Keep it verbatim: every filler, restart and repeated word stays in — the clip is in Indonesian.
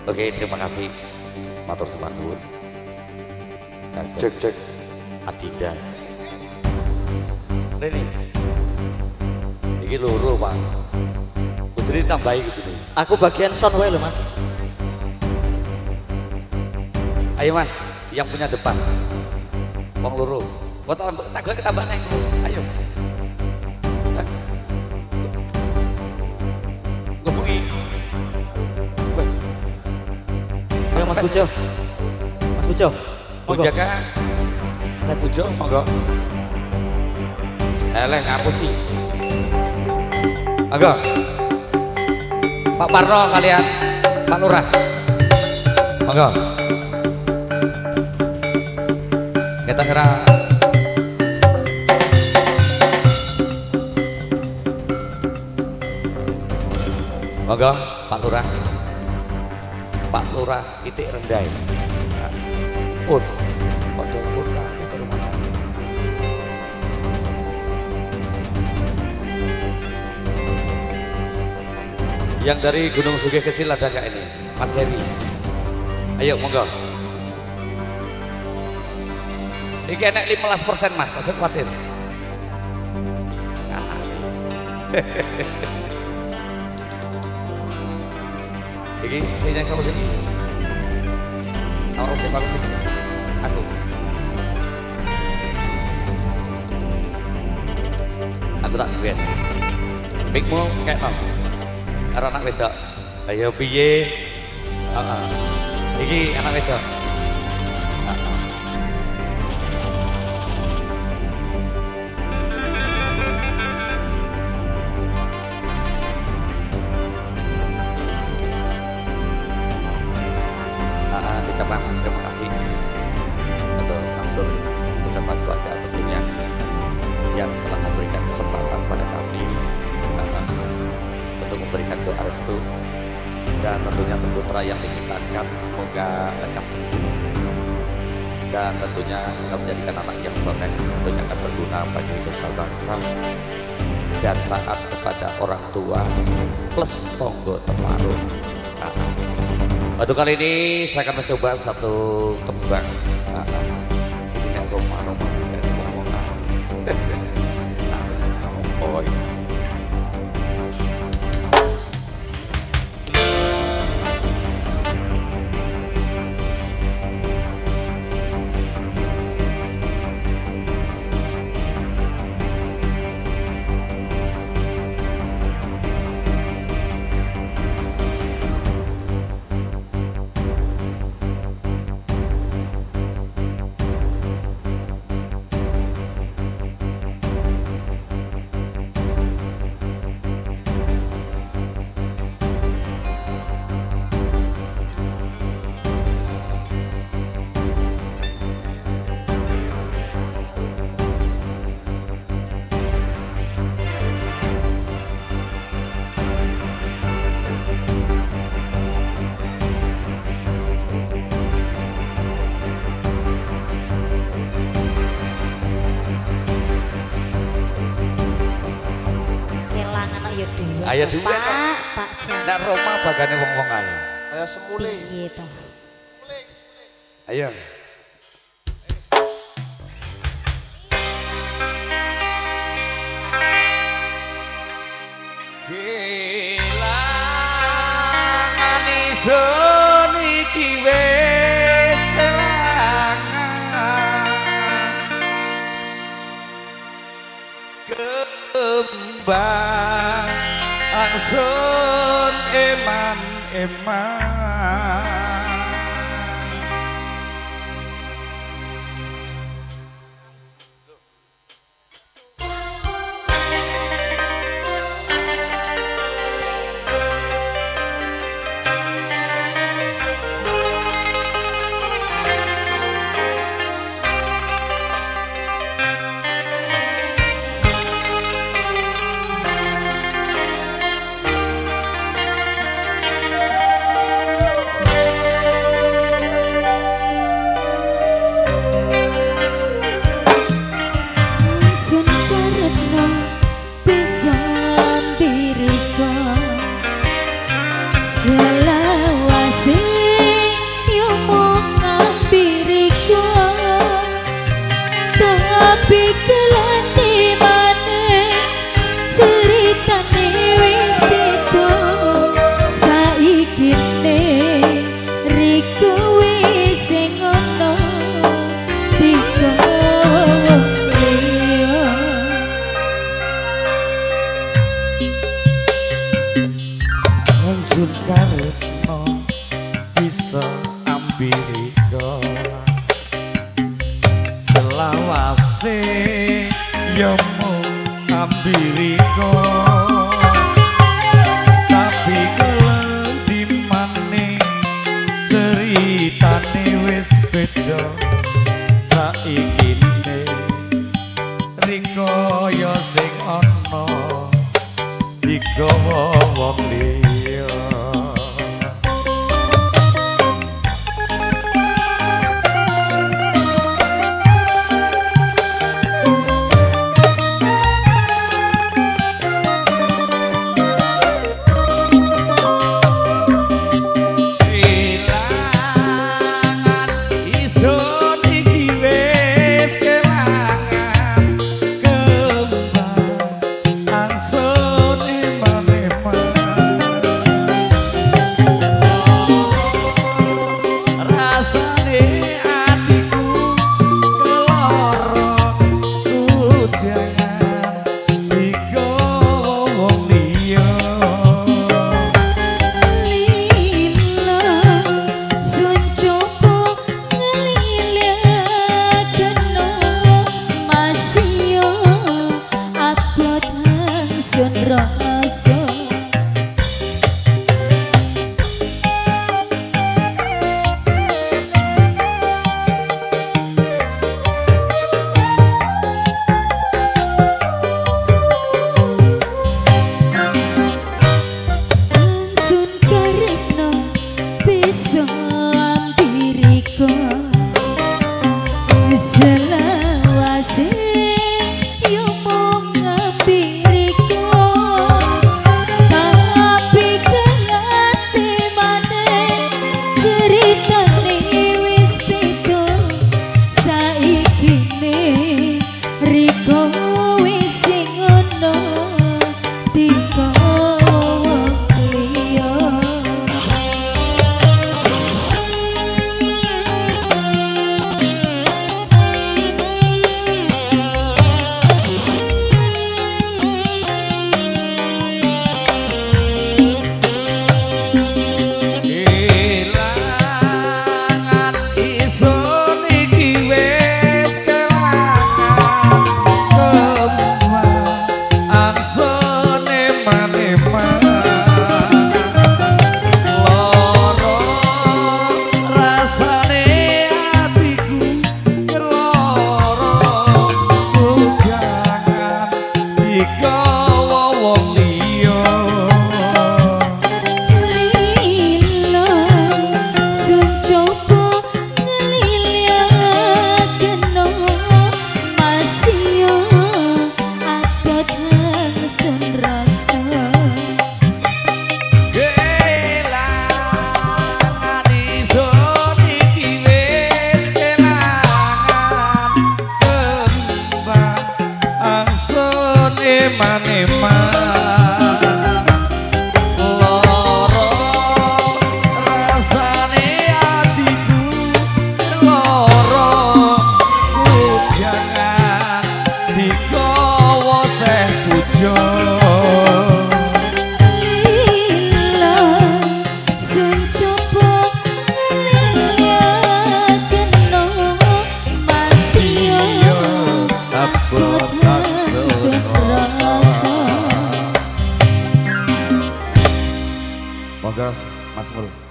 Oke, terima kasih. Matur sembahun. Cek cek. Adidas. Ini. Ini loro, Pak. Putri tambahi gitu nih. Aku bagian sound wae lho, Mas. Ayo Mas, yang punya depan. Wong loro. Kok tak gue ketambah neng. Ayo. Ngebungi. Ayo Mas Pujo. Mas Pujo. Bujaka. Saya Pujo, monggo. Eleh ngapus sih. Monggo. Pak Parno kalian, Pak Lurah. Monggo. Kita kira monggo Pak Lurah. Pak Lurah titik rendah. Pun, padha pun itu rumah sakit. Yang dari Gunung Sugih kecil ada nggak ini? Mas Heri. Ayo monggo. Ini enak lima belas persen Mas, aja khawatir. Ini saya yang sama sini. Kalau saya bagus ini, aku. Aku tak duit. Mikmu kayak apa? Karena anak wedok. Ayo piye? Heeh. Iki anak wedok. Terima kasih untuk Maksud bersama keluarga tentunya yang telah memberikan kesempatan pada kami uh, untuk memberikan doa restu dan tentunya untuk putra yang dimintakan semoga lekas sembuh dan tentunya kita menjadikan anak yang soleh tentunya akan berguna bagi dosa bangsa dan taat kepada orang tua plus tonggo temaruh. Nah, untuk kali ini saya akan mencoba satu tembang. Nah, ini kan Roma-Roma dari Roma. Oh, iya. Ayo dua Pak, Pak Jan. Nek Roma bagane wong-wong ae. Ayo semule. Piye to? Ayo. Kelangan isun iki wis kelangan kembang angsun eman-eman. bisa ambiriko selawase ya mung ambiriko tapi kelendimane ceritane wis beda saikine rikaya sing ana digawa wong liya Moga Mas Mul.